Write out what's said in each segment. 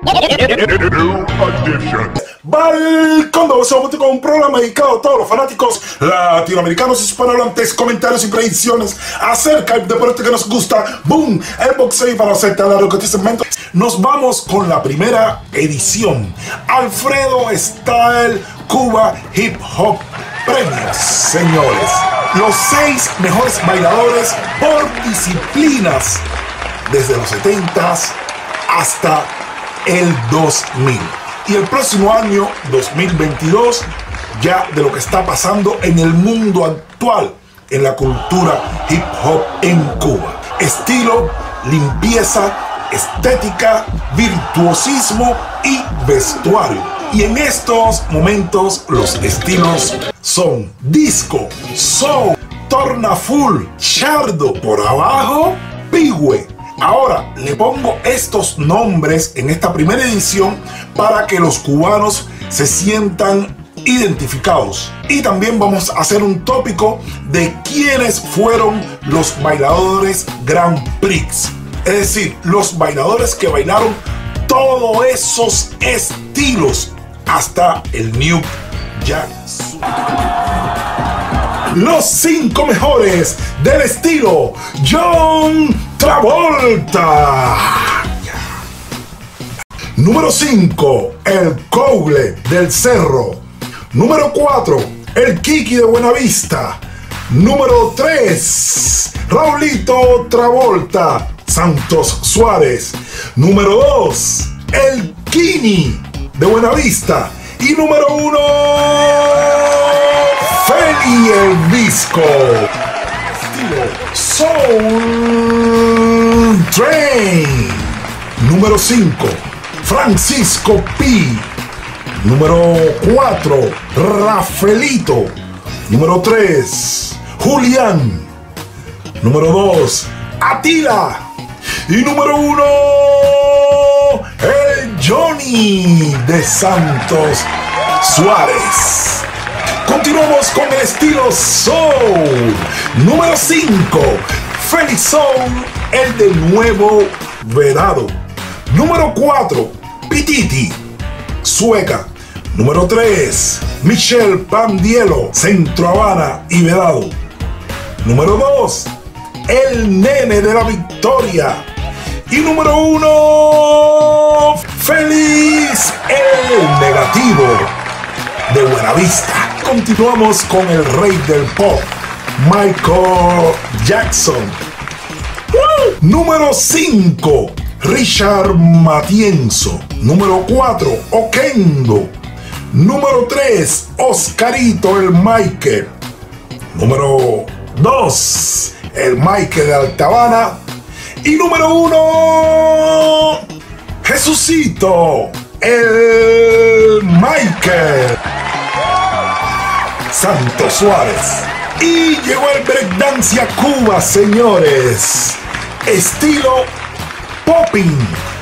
Balcón de Boxeo con un programa dedicado a todos los fanáticos latinoamericanos y hispanohablantes, comentarios y predicciones acerca del deporte que nos gusta, boom, el boxeo. Y para hacerte largo que este segmento, nos vamos con la primera edición, Alfredo Style Cuba Hip Hop Premios, señores. Los 6 mejores bailadores por disciplinas desde los 70s hasta el 2000. Y el próximo año 2022, ya de lo que está pasando en el mundo actual, en la cultura hip hop en Cuba. Estilo, limpieza, estética, virtuosismo y vestuario. Y en estos momentos los estilos son disco, soul, torna full, chardo, por abajo, pigüe. Ahora le pongo estos nombres en esta primera edición para que los cubanos se sientan identificados. Y también vamos a hacer un tópico de quiénes fueron los bailadores Grand Prix. Es decir, los bailadores que bailaron todos esos estilos hasta el New Jack. Los 5 mejores del estilo John Travolta. Número 5, el Coble del Cerro. Número 4, el Kiki de Buenavista. Número 3, Raulito Travolta Santos Suárez. Número 2, el Kini de Buenavista. Y número 1, Feli el Visco. Soul Train. Número 5, Francisco P. Número 4, Rafaelito. Número 3, Julián. Número 2, Atila. Y número 1, el Johnny de Santos Suárez. Continuamos con el estilo soul. Número 5, Félix Soul, el de Nuevo Vedado. Número 4, Pititi, Sueca. Número 3, Michelle Pandielo, Centro Habana y Vedado. Número 2, el Nene de la Victoria. Y número 1, Félix el Negativo de Buenavista. Continuamos con el rey del pop, Michael Jackson. Número 5, Richard Matienzo. Número 4, Oquendo. Número 3, Oscarito el Michael. Número 2, el Michael de Altabana. Y número 1, Jesucito el Michael Santos Suárez. Y llegó el breakdance a Cuba, señores. Estilo popping.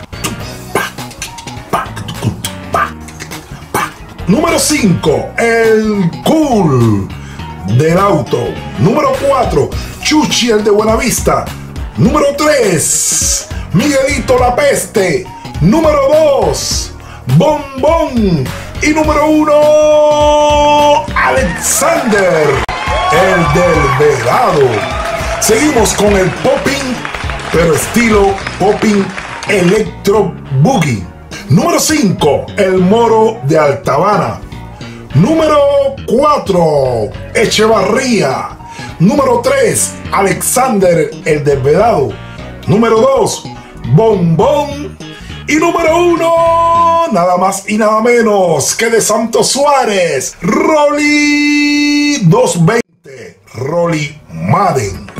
Número 5, el Cool del Auto. Número 4, Chuchi el de Buenavista. Número 3, Miguelito la Peste. Número 2, Bombón. Y número 1, Alexander, el del Vedado. Seguimos con el popping, pero estilo popping electro boogie. Número 5, el Moro de Altabana. Número 4, Echevarría. Número 3, Alexander, el del Vedado. Número 2, Bombón. Y número 1, nada más y nada menos que de Santos Suárez, Rolly 220, Rolly Madden.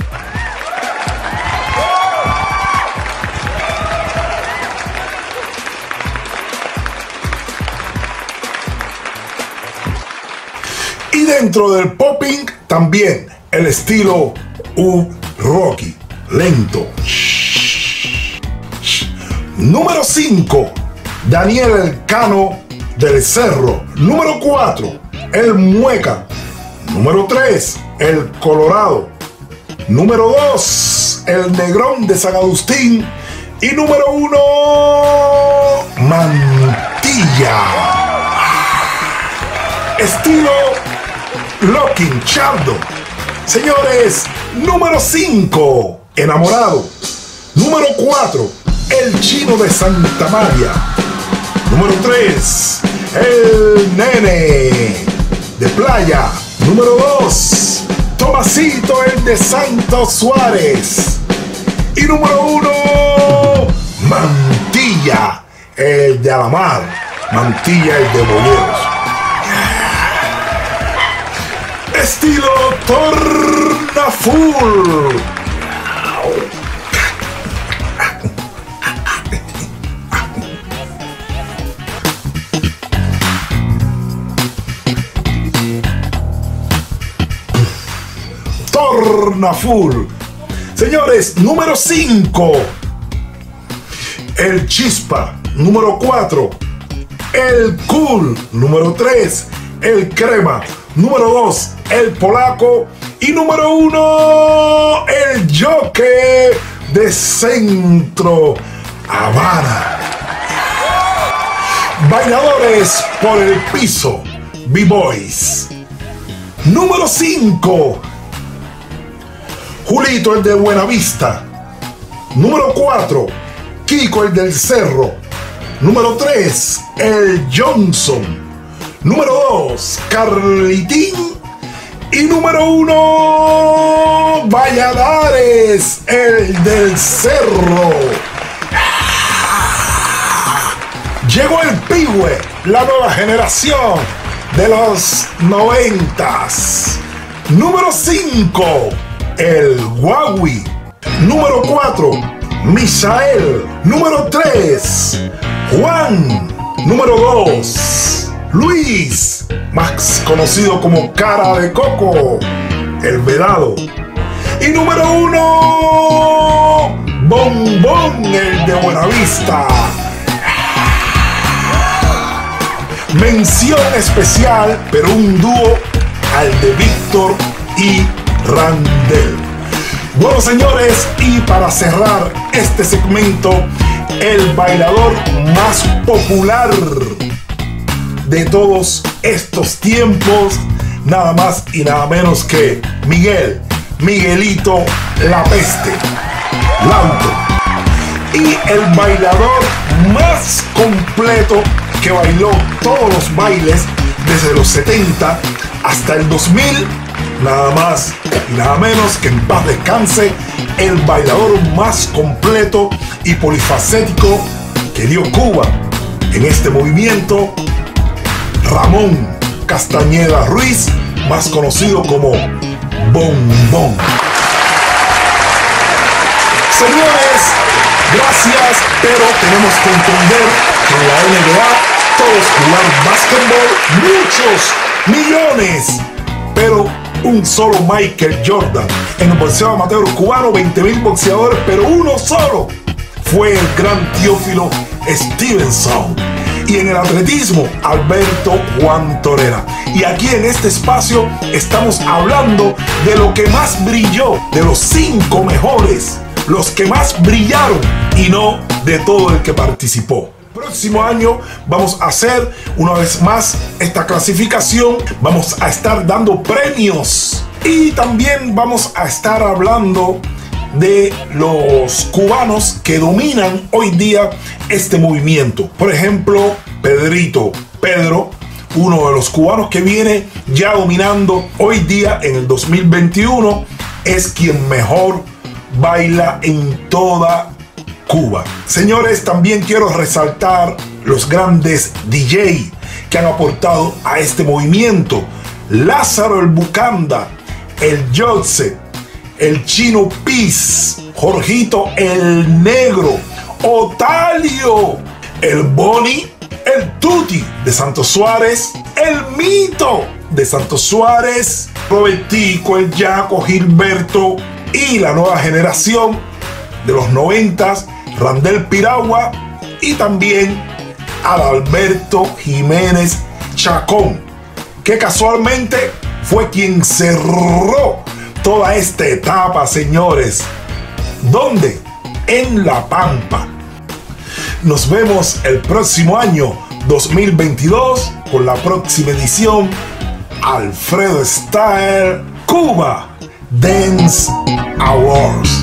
Y dentro del popping también el estilo Rocky, lento. Número 5, Daniel el Cano del Cerro. Número 4, el Mueca. Número 3, el Colorado. Número 2, el Negrón de San Agustín. Y número 1, Mantilla. Estilo Locking Chardo. Señores, número 5, Enamorado. Número 4, El Chino de Santa María. Número 3, El Nene de Playa. Número 2, Tomasito, el de Santos Suárez. Y número 1, Mantilla, el de Alamar. Mantilla, el de Boleros. Estilo Tornaful. Tornaful. Señores, número 5, El Chispa. Número 4, El Cool. Número 3, El Crema. Número 2, El Polaco. Y número 1, El Jockey de Centro Habana. Bailadores por el piso, B-Boys. Número 5, Julito, el de Buenavista. Número 4, Kiko, el del Cerro. Número 3, El Johnson. Número 2, Carlitín. Y número 1, Valladares, el del Cerro. Llegó el Pigüe, la nueva generación de los 90s. Número 5, El Huawi. Número 4, Misael. Número 3, Juan. Número 2, Luis, más conocido como Cara de Coco, el Vedado. Y número 1, Bombón, el de Buenavista. Mención especial, pero un dúo, al de Víctor y Randel. Bueno, señores, y para cerrar este segmento, el bailador más popular de todos estos tiempos, nada más y nada menos que Miguelito La Peste, Lauto. Y el bailador más completo que bailó todos los bailes desde los 70 hasta el 2000, nada más y nada menos que, en paz descanse, el bailador más completo y polifacético que dio Cuba en este movimiento, Ramón Castañeda Ruiz, más conocido como Bombón. Señores, gracias, pero tenemos que entender que en la NBA todos jugar básquetbol, muchos millones, pero un solo Michael Jordan. En el boxeo amateur cubano, 20.000 boxeadores, pero uno solo fue el gran Teófilo Stevenson. Y en el atletismo, Alberto Juan Torera. Y aquí en este espacio estamos hablando de lo que más brilló, de los 5 mejores, los que más brillaron, y no de todo el que participó. Próximo año vamos a hacer una vez más esta clasificación. Vamos a estar dando premios y también vamos a estar hablando de los cubanos que dominan hoy día este movimiento. Por ejemplo, Pedro, uno de los cubanos que viene ya dominando hoy día en el 2021, es quien mejor baila en toda Cuba. Señores, también quiero resaltar los grandes DJ que han aportado a este movimiento. Lázaro el Bucanda, el Jotze, el Chino Piz, Jorgito el Negro, Otalio, el Boni, el Tuti de Santos Suárez, el Mito de Santos Suárez, Robertico, el Yaco, Gilberto y la nueva generación de los 90s, Randel Piragua, y también Adalberto Jiménez Chacón, que casualmente fue quien cerró toda esta etapa, señores. ¿Dónde? En La Pampa. Nos vemos el próximo año 2022 con la próxima edición Alfredo Style Cuba Dance Awards.